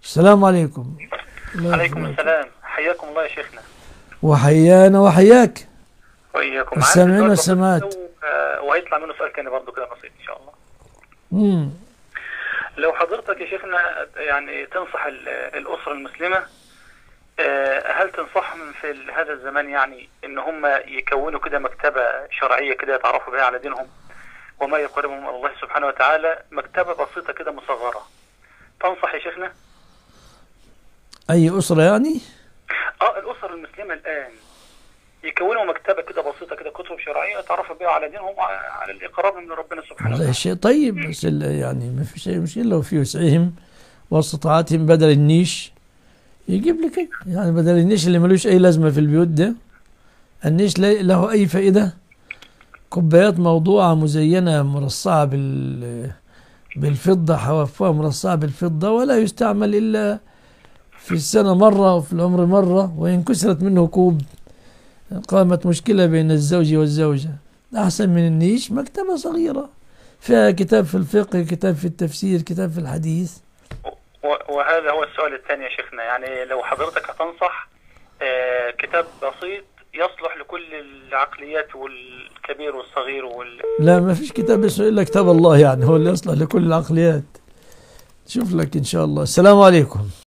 السلام عليكم. الله عليكم يحفظك. السلام، حياكم الله يا شيخنا. وحيانا وحياك وإياكم. عندي السامعين سؤال بسيط والسامعات. كده وهيطلع منه سؤال تاني برضه كده بسيط إن شاء الله. مم. لو حضرتك يا شيخنا يعني تنصح الأسرة المسلمة، هل تنصحهم في هذا الزمان يعني إن هم يكونوا كده مكتبة شرعية كده يتعرفوا بها على دينهم وما يقربهم من الله سبحانه وتعالى، مكتبة بسيطة كده مصغرة، تنصح يا شيخنا؟ أي أسرة يعني؟ الأسر المسلمة الآن يكونوا مكتبة كده بسيطة كده، كتب شرعية يتعرفوا بها على دينهم وعلى الإقراب من ربنا سبحانه والله وتعالى. شيء طيب، بس يعني ما في شيء مشكلة لو في وسعهم واستطاعتهم بدل النيش يجيب لك يعني بدل النيش اللي ملوش أي لازمة في البيوت ده. النيش له أي فائدة؟ كوبايات موضوعة مزينة مرصعة بالفضة، حوافها مرصعة بالفضة، ولا يستعمل إلا في السنة مرة وفي العمر مرة، وإن كسرت منه كوب قامت مشكلة بين الزوج والزوجة. أحسن من النيش مكتبة صغيرة فيها كتاب في الفقه، كتاب في التفسير، كتاب في الحديث. وهذا هو السؤال الثاني يا شيخنا، يعني لو حضرتك هتنصح كتاب بسيط يصلح لكل العقليات والكبير والصغير لا، ما فيش كتاب اسمه إلا كتاب الله، يعني هو اللي يصلح لكل العقليات. شوف لك إن شاء الله. السلام عليكم.